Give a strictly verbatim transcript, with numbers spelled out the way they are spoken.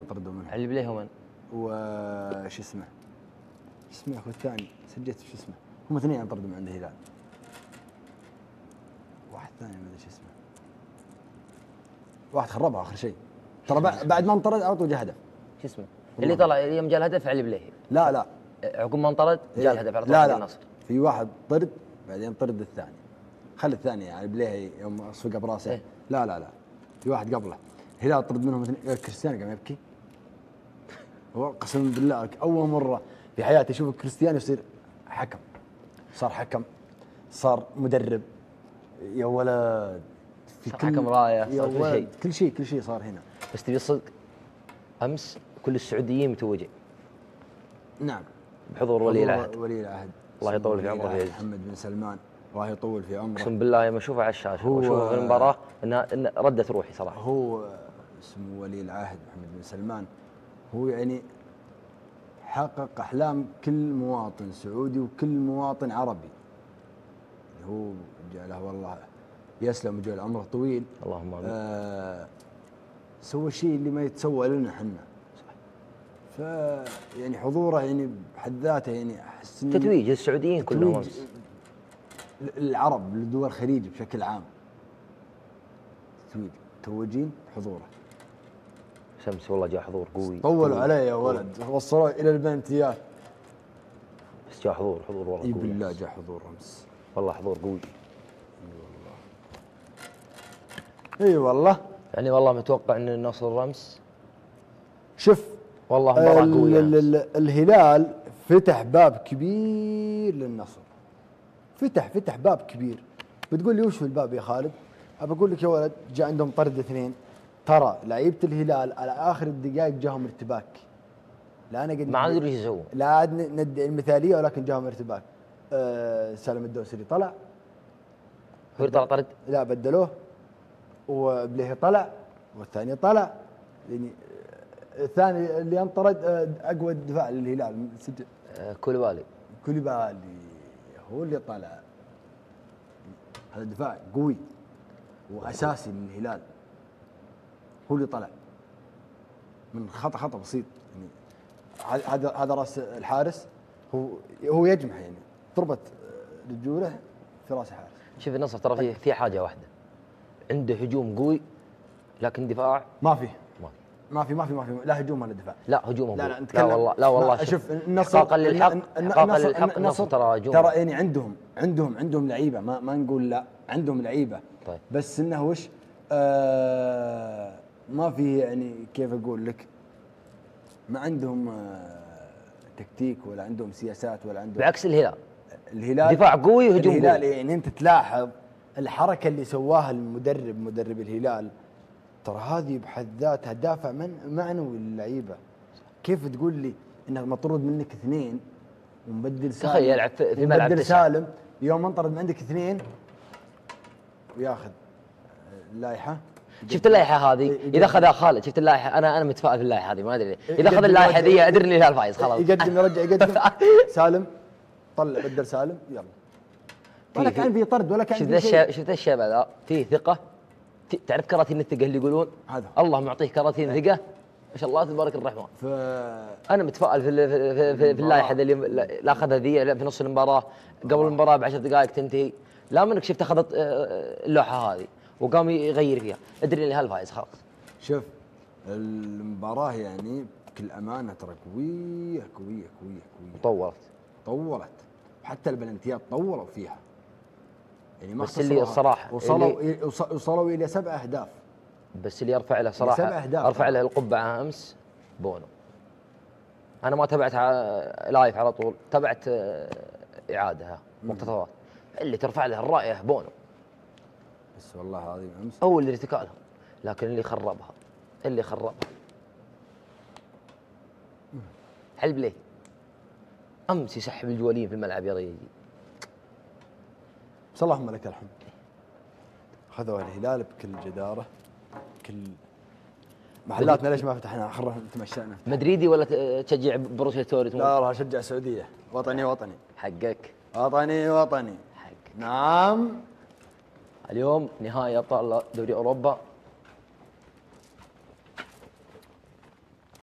طردوا منهم. علي بليه ومن؟ وش اسمه؟ شو اسمه اخو الثاني؟ سجلت شو اسمه؟ هم اثنين انطردوا من عند الهلال. واحد ثاني ما ادري شو اسمه. واحد خربها اخر شيء. ترى بعد ما انطرد على طول جاء هدف. شو اسمه؟ اللي طلع يوم جاء الهدف علي بليه. لا لا. عقب ما انطرد جاء الهدف على طول. لا لا. النصر. في واحد طرد بعدين طرد الثاني. خلي الثاني يعني بليه يوم اصفقه براسه. إيه؟ لا لا لا. في واحد قبله. الهلال طرد منهم اثنين. كريستيانو قام يبكي. هو قسم بالله اول مره في حياتي اشوف كريستيانو يصير حكم. صار حكم، صار مدرب، يا ولد في صار كل حكم رايه، صار كل شيء كل شيء كل شيء صار هنا. بس تبي الصدق، امس كل السعوديين متوجه. نعم. بحضور ولي العهد. ولي العهد الله يطول في عمره محمد بن سلمان، الله يطول في عمره. اقسم بالله يوم اشوفه على الشاشه واشوفه في المباراه انها إن ردت روحي صراحه. هو اسمه ولي العهد محمد بن سلمان، هو يعني حقق احلام كل مواطن سعودي وكل مواطن عربي. هو جعله والله يسلم وجعل عمره طويل. اللهم امين. آه سوى شيء اللي ما يتسوى لنا احنا. صح. ف يعني حضوره يعني بحد ذاته يعني احس تتويج السعوديين كلهم، العرب لدول الخليج بشكل عام تتويج توجين حضوره. شمس والله جاء حضور قوي. طولوا عليه يا ولد، وصلوا الى البنتيات. بس جاء حضور حضور والله قوي. اي بالله جاء حضور امس. والله حضور قوي. اي والله. اي والله. يعني والله متوقع ان النصر رمس. شوف والله مباراة قوية. الهلال فتح باب كبير للنصر. فتح فتح باب كبير. بتقول لي وش في الباب يا خالد؟ ابى اقول لك يا ولد، جاء عندهم طرد اثنين. ترى لعيبه الهلال على اخر الدقائق جاهم ارتباك. لا انا قد ما ادري ايش يسوون. لا ندعي المثاليه ولكن جاهم ارتباك. أه سالم الدوسري طلع. هو طلع طرد؟ لا بدلوه. وبليه طلع والثاني طلع. يعني الثاني اللي انطرد اقوى دفاع للهلال سجل. أه كوليبالي. كوليبالي هو اللي طلع. هذا دفاع قوي واساسي للهلال. هو اللي طلع من خطا خطا بسيط يعني. هذا هذا راس الحارس، هو هو يجمع يعني ضربت رجوله في راس الحارس. شوف النصر ترى فيه في حاجه واحده، عنده هجوم قوي لكن دفاع ما فيه. ما في ما في ما في لا هجوم ولا دفاع. لا هجوم. لا لا, لا والله لا والله شوف النصر احقاقا للحق احقاقا للحق النصر ترى هجوم. ترى يعني عندهم عندهم عندهم لعيبه، ما ما نقول لا، عندهم لعيبه. طيب. بس انه وش آه ما في يعني كيف اقول لك، ما عندهم آه تكتيك ولا عندهم سياسات ولا عندهم. بعكس الهلال. الهلال دفاع قوي وهجوم قوي. الهلال يعني انت تلاحظ الحركه اللي سواها المدرب مدرب الهلال، ترى هذه بحد ذاتها دافع من معنوي للعيبه. كيف تقول لي انه مطرود منك اثنين ومبدل سالم؟ تخيل يلعب في ملعب مبدل سالم يوم انطرد من عندك اثنين وياخذ اللائحه. شفت اللائحه هذه اذا اخذها خالد؟ شفت اللائحه؟ انا انا متفائل في اللائحه هذه، ما ادري اذا اخذ اللائحه ذي ادري ان الهلال فايز خلاص. يقدم يرجع يقدم سالم طلع بدل سالم يلا. ولا كان في طرد ولا كان في شيء. شفت الشيء ذا فيه ثقه. تعرف كراتين الثقه اللي يقولون هذا الله معطيه كراتين ثقه ما شاء الله تبارك الرحمن. ف... انا متفائل في في في, في اللائحه اللي لا اخذها ذي في نص المباراه قبل المباراه بعشر دقائق تنتهي. لا منك شفت اخذت اللوحه هذه وقام يغير فيها، ادري ان الهلال فايز خلاص. شوف المباراه يعني بكل امانه ترى قويه قويه قويه قويه. طولت طولت وحتى البلنتيات طولوا فيها يعني ما بس اللي الصراحه وصلوا اللي وصلوا الى سبع اهداف. بس اللي ارفع له صراحه ارفع له القبعه امس بونو. انا ما تابعت لايف على طول، تابعت اعاده مقتطفات. اللي ترفع له الرايه بونو. بس والله العظيم امس هو اللي ارتكالها، لكن اللي خربها اللي خربها حلب ليه امس يسحب الجوالين في الملعب يا رجال. بس اللهم لك الحمد، خذوا الهلال بكل جداره. كل محلاتنا ليش ما فتحناها؟ خلنا نتمشى. مدريدي ولا تشجع بروسيا دورتموند؟ لا والله اشجع السعوديه. وطني وطني. حقك. وطني وطني. حقك. نعم. اليوم نهائي ابطال دوري اوروبا